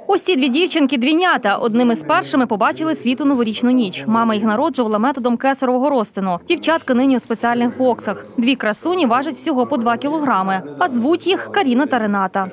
Ось ці дві дівчинки-двійнята. Одними з першими побачили світ у новорічну ніч. Мама їх народжувала методом кесаревого розтину. Дівчатки нині у спеціальних боксах. Дві красуні важать всього по 2 кілограми. А звуть їх Каріна та Рената.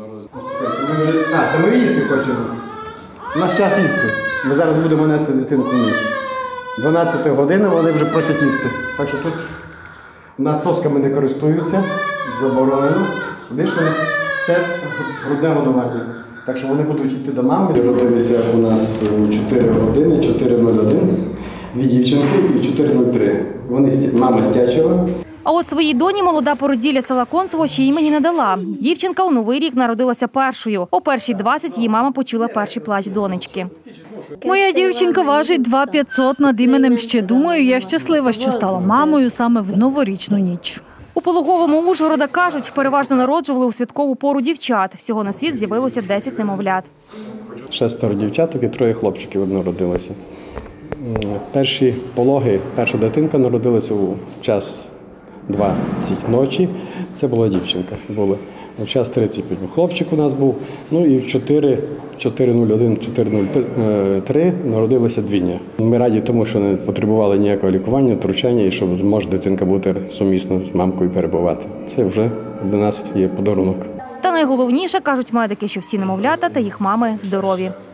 Ми їсти хочемо. У нас час їсти. Ми зараз будемо нести дитинку в ніч. 12 година, вони вже просять їсти. Так що тут у нас сосками не користуються, заборонено. Лише все грудне годування. Так що вони будуть йти до мами. Родилися у нас у 4 години, 4:01, дві дівчинки і 4:03. Вони мама з Тячева. А от своїй доні молода породілля села Концево ще імені не дала. Дівчинка у Новий рік народилася першою. О 1:20 її мама почула перший плач донечки. Моя дівчинка важить 2500 над іменем ще. Думаю, я щаслива, що стала мамою саме в новорічну ніч. У пологовому Ужгорода, кажуть, переважно народжували у святкову пору дівчат. Всього на світ з'явилося 10 немовлят. 6 дівчаток і 3 хлопчиків народилося. Перші пологи, перша дитинка народилася у час 20 ночі. Це була дівчинка. У час 35 хлопчик у нас був. Ну і в 4:01, 4:03 народилася двійня. Ми раді тому, що не потребували ніякого лікування, втручання, і щоб зможе дитинка бути сумісно з мамкою перебувати. Це вже для нас є подарунок. Та найголовніше, кажуть медики, що всі немовлята та їх мами здорові.